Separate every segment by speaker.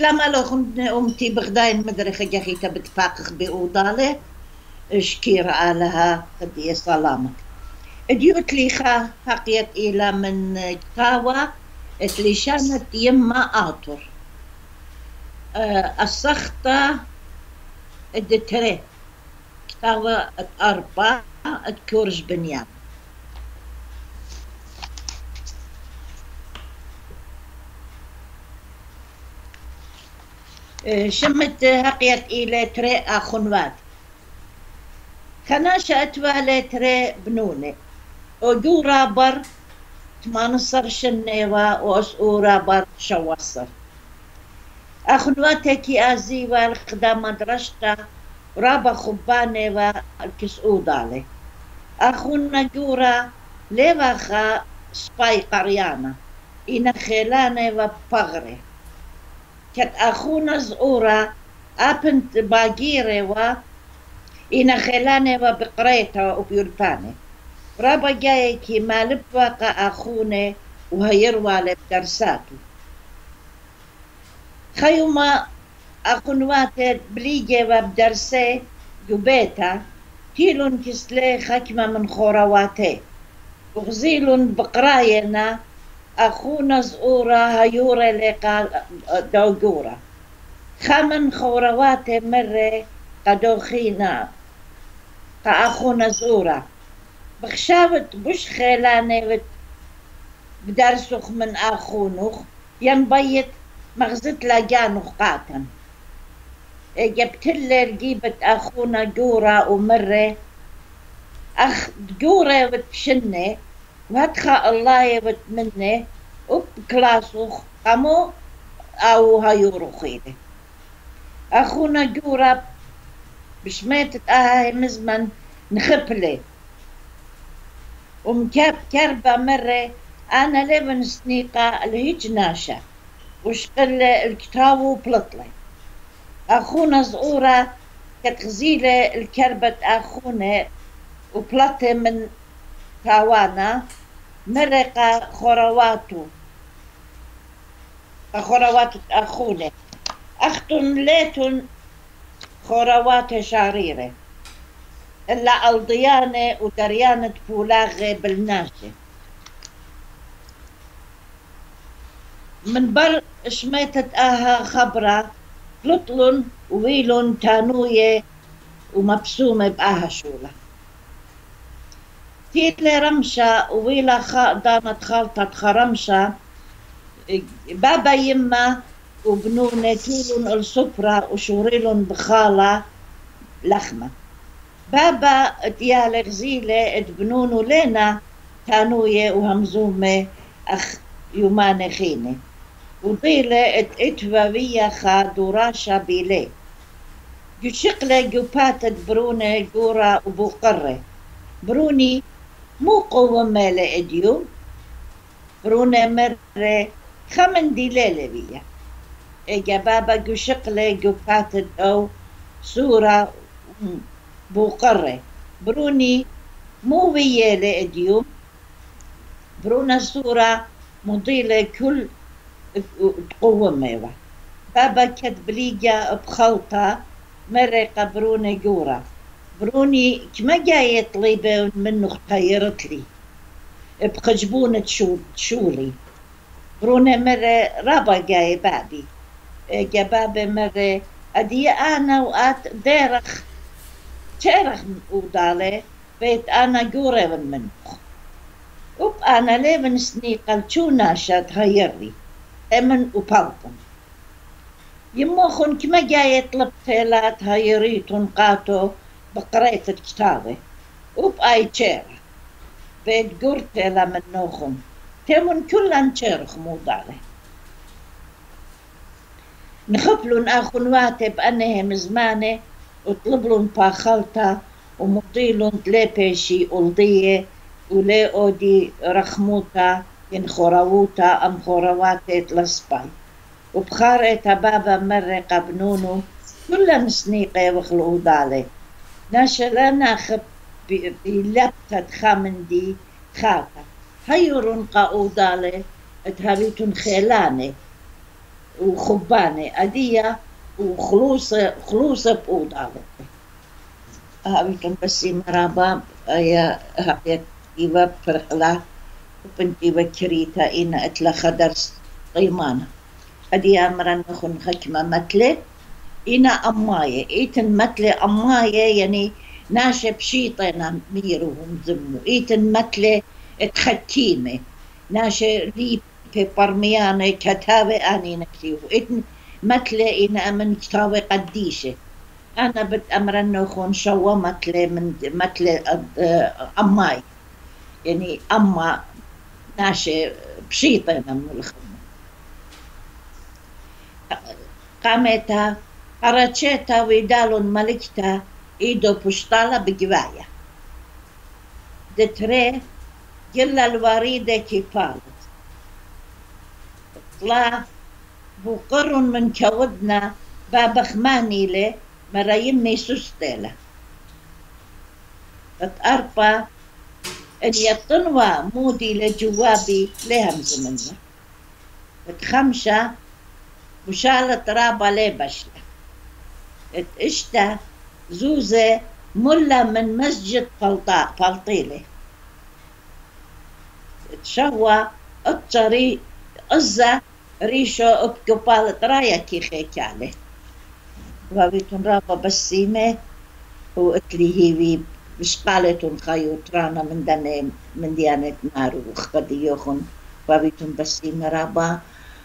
Speaker 1: لما لو أمتي بغداين مدرخة جاكيتا بتفاقخ بأوضالة شكير علىها قدي سلامك ديوت ليخا حقيت إلى من كتاوى اللي شانت يما آطر السخطة الدتري كتاوى أربعة الكورج بنيان شمت هقيت إلى تري أخنوات كناشة أتوالي تري بنوني ودورا بر تمانصر شنيوة وأسورا بر شوصر أخنواتك أزي والخدام مدرشتا رابا خباني والكسؤودالي أخونا جورا ليواخا سباي قريانا إنا خيلاني وبغري كت أخونا زورا أبنت باقيري إنا خيلاني وبقريتا وبيولباني رابا جاي كي ما لبواقا أخوني وهيروا لبدرساتو خيوما أخنواتي بليجي وبدرسي جبيتا تيلون كسلي خكمة من خورواتي وغزيلون بقراينا أخونا زورا هيوري لقا دوجورا خمن خورواتي مري قدوخينا أخونا زورا بخشاوت بش خيلاني بدرسوخ من أخونوخ ينبيت مغزت لاجانوخ قاتن جبت لي جيبت أخونا جورا ومري أخ جورا وتشني وهتخا الله وتمني وبكلاسوخ قامو أو هيورو خيلي أخونا جورا بشميتت مزمن نخبلي ومكاب كربة مرة أنا لبن سنيقة الهيج ناشا وشقل الكتاو بلطلي أخونا زورا كتغزيلة الكربة أخونا وبلطي من تاوانا مرقة خورواتو أخونا أختن ليتن خوروات شعريرة إلا الضيانة ودريانة بولاغة بالناشة من بر شميتت خبرة لطلن ويلن تانوية ومبسومة بآها شولة تيتلي رمشة ويلا دامت خالطة خرمشة بابا يما وبنونة تولن السفرة وشوريلن بخالة لخمة بابا ديال غزيلة اتبنونو لنا تانوية وهمزومة أخ يومان خيني وضيلة اتوابية خا دوراشا بيلي جشقلة جوباتت برونة جورا وبوقرة بروني مو قوة مالة اديو برونة مرة خمن ديلالة بيا اجا بابا جشقلة جوباتت او سورة بوقرة بروني مو ويالة اديو برونا سورة مضيلة كل قوة ميوة بابا كتب ليجا بخلطة مرقة برونة جورا بروني كما جاية طليبة منه خيرت لي بخجبونة شولي برونة مرة رابا جاي بابي جا بابا مرة أدي أنا وقت ديرخ تشرخ ودالي بيت أنا جورا منه وب أنا لمن سنيقل توناشة تغيرلي أمن وبالطن يموخن كما جاي يطلب تيلات هايريتون قاتو بقرية الكتابة وبأي تشيرة بيت قرتيلا من نوخن تمن كلن تشيرخ موضالي نخبلن أخنواتي بأنهم زماني وطلبلن باخلتا ومضيلن تليبيشي ألضية ولي أودي رخموتا ين خوراوتا أم خوراواتي تلسباي وبخاريتا بابا مرة قبنونو كل مسنيقة وخلقو دالي ناشلا ناخب بلبتة خامن دي خاتا هيورن قاو دالي اتهريتن خيلاني وخبانة أدية وخلوصة بأوضالة هاويتون بسي مرابا يا هاقيت إيوة فرحلا وبنتي وكريتا إنا إتلا خدرس قيمانة أدي أمرا نخن حكمة متلة إنا أماية إيتن متلة أماية يعني ناشا بشيطنا ميروهم زمو إيتن متلة تخكيمة ناشا لي برميانة كتابة أني نكتيو إيتن متلة إنا أمن كتابة قديشة أنا بتأمر إنه يكون شوا متلة من متلة أماي يعني أما ناشي بشيطة من الخدمة قامتها قرشتها ويدالون ملكتها إيدو بشطالة بجوايا دتري جل الوريدة كفالت طلع بقر من كودنا بابخماني له مرا يمي سستيلة فتأربا إن يطنوا مودي لجوابي لهم زمننا فتخمشة مشالة رابا ليبشلة اتشتا زوزة ملا من مسجد فلطيلة تشوى الطريق أزة ريشو أبقبالة رايا كي خيكالي وابيتون رابا بسيمة وقتلي هيوي بشقالتون خيوترانا من ديانة ماروخ بديوخن وابيتون بسيمة رابا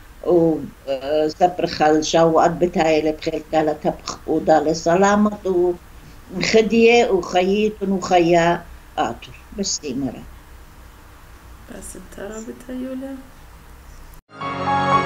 Speaker 1: وزبرخ الجوات بتاعي بخير قالة تبخ ودالة سلامة وخدية وخييتون وخيا آتر بسيمة رابا
Speaker 2: بس ترى بتايولا